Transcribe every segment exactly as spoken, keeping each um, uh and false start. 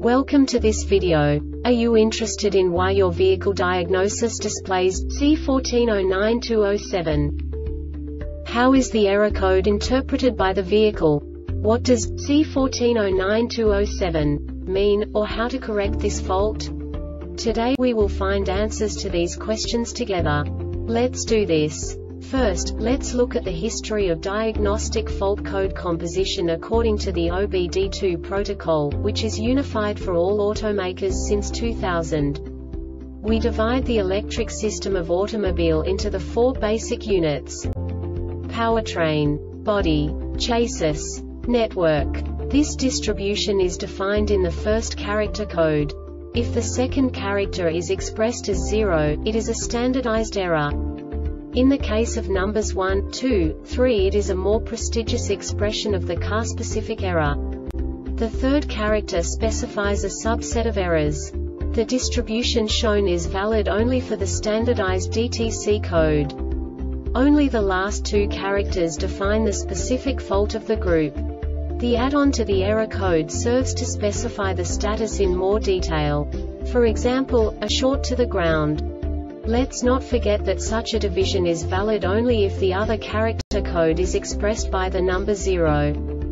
Welcome to this video. Are you interested in why your vehicle diagnosis displays C one four zero nine two zero seven? How is the error code interpreted by the vehicle? What does C one four zero nine two zero seven mean, or how to correct this fault? Today we will find answers to these questions together. Let's do this. First, let's look at the history of diagnostic fault code composition according to the O B D two protocol, which is unified for all automakers since two thousand. We divide the electric system of automobile into the four basic units: powertrain, body, chassis, network. This distribution is defined in the first character code. If the second character is expressed as zero, it is a standardized error. In the case of numbers one, two, three, it is a more prestigious expression of the car-specific error. The third character specifies a subset of errors. The distribution shown is valid only for the standardized D T C code. Only the last two characters define the specific fault of the group. The add-on to the error code serves to specify the status in more detail. For example, a short to the ground. Let's not forget that such a division is valid only if the other character code is expressed by the number zero.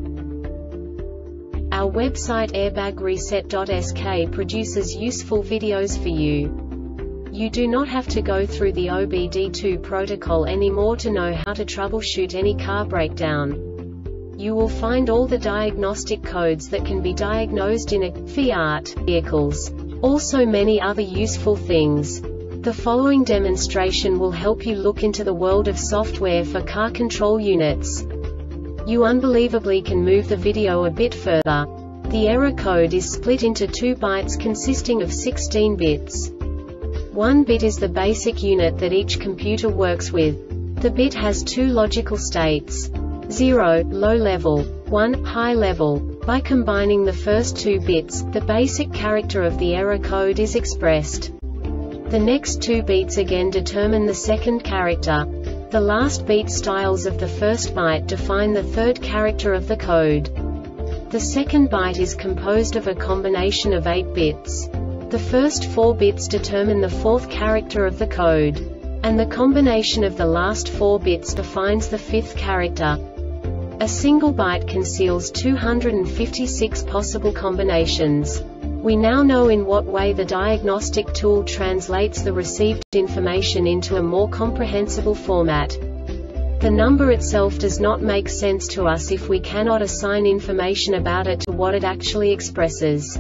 Our website airbag reset dot S K produces useful videos for you. You do not have to go through the O B D two protocol anymore to know how to troubleshoot any car breakdown. You will find all the diagnostic codes that can be diagnosed in a Fiat vehicles. Also many other useful things. The following demonstration will help you look into the world of software for car control units. You unbelievably can move the video a bit further. The error code is split into two bytes consisting of sixteen bits. One bit is the basic unit that each computer works with. The bit has two logical states: zero, low level, one, high level. By combining the first two bits, the basic character of the error code is expressed. The next two beats again determine the second character. The last beat styles of the first byte define the third character of the code. The second byte is composed of a combination of eight bits. The first four bits determine the fourth character of the code. And the combination of the last four bits defines the fifth character. A single byte conceals two hundred fifty-six possible combinations. We now know in what way the diagnostic tool translates the received information into a more comprehensible format. The number itself does not make sense to us if we cannot assign information about it to what it actually expresses.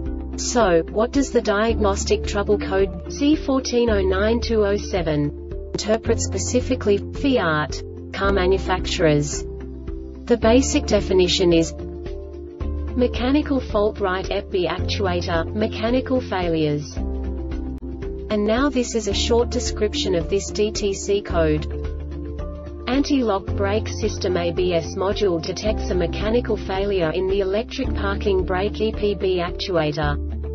So, what does the diagnostic trouble code C one four zero nine two zero seven interpret specifically for Fiat car manufacturers? The basic definition is mechanical fault right E P B actuator, mechanical failures. And now this is a short description of this D T C code. Anti-lock brake system A B S module detects a mechanical failure in the electric parking brake E P B actuator.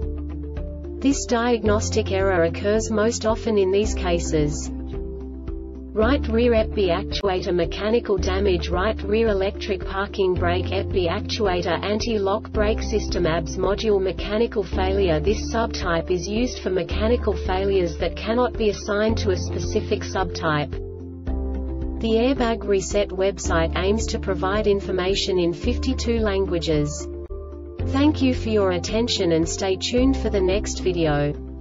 This diagnostic error occurs most often in these cases: right rear E P B actuator mechanical damage, right rear electric parking brake E P B actuator anti-lock brake system A B S module mechanical failure. This subtype is used for mechanical failures that cannot be assigned to a specific subtype. The Airbag Reset website aims to provide information in fifty-two languages. Thank you for your attention and stay tuned for the next video.